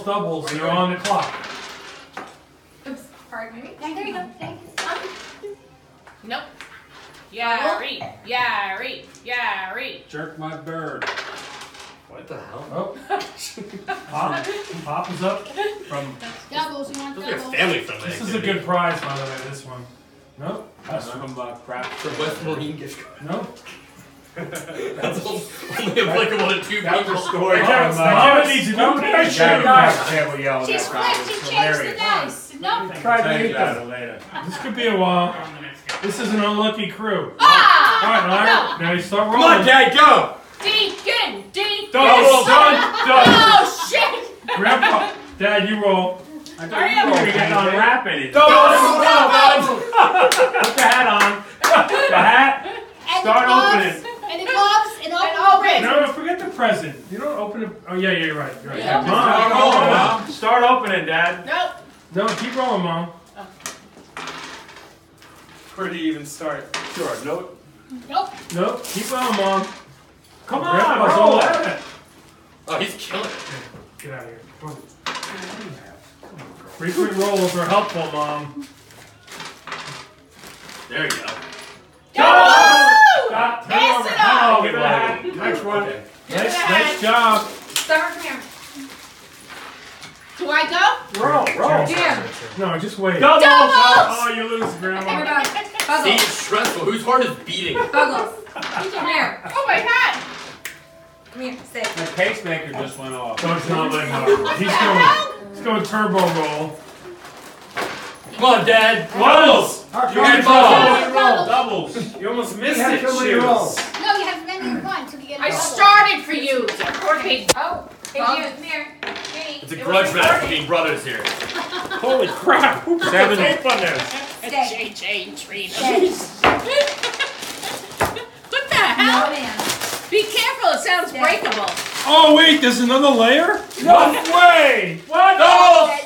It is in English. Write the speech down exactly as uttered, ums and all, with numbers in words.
doubles. You're on the clock. Oops, pardon me. There you go. Thank you. Nope. Yari, Yari, Yari. Jerk my bird. What the hell? Oh. Pop. Pop is up from. Doubles, you want Looks like a doubles? family friendly. This is a good prize, by the way, this one. Nope. That's from uh, crap. For West Marine gift card. Nope. That's only applicable to two That was a people. story I from can't- I uh, can't need to know that Yeah, shit. guys, table yelling She's at quick, guys. she It's changed the hilarious. dice. Nope. Try to Thank eat you. that later. This could be a while. This is an unlucky crew. Ah! Alright, alright. Now you start Come rolling. on, Dad, go! Deacon, Deacon. Doubles, done, done. Oh, shit. Grandpa, Dad, you roll. I Hurry thought you up. were going to get to unwrap anything. Doubles, Put the hat on. The hat. And Start the gloves, opening. And the gloves, and open And the open. present. No, no, forget the present. You don't open it. Oh, yeah, yeah, you're right. You're right. Yeah. Mom, Start keep rolling, rolling, Mom. Mom. Start opening, Dad. Nope. No, keep rolling, Mom. Where do you even start? Sure, no. Nope. Nope, keep rolling, Mom. Come on, Grandpa's roll. all at it. Oh, he's killing it. Get out of here. Come on. Frequent rolls are helpful, Mom. There you go. Stop. Turn Pass over. it on. Oh, give it a hat. Next one. Okay. Nice, nice job. Summer, come here. Do I go? Roll, roll. Jim. No, just wait. Doubles. Oh, you lose, Grandma. Everybody. See, Buggles. it's stressful. Whose heart is beating? Buggles. Come here. Oh, my hat. Come here. Stay. The pacemaker just went off. No, it's not letting go. He's going, he's going turbo roll. Come on, Dad. Doubles. You had balls. Doubles. Doubles. You almost missed had it. too many Shoes. rolls. No, you have many one till you get a I double. started for you. Okay. Oh, Hey, Bob. you. Come here. Hey. It's a It grudge was match recording. between brothers here. Holy crap. Who put the Seven. tape on there? Stay. J J Trina. Stay. What the hell? No, man. Be careful. It sounds Stay. breakable. Oh, wait, there's another layer? No way. What? Doubles!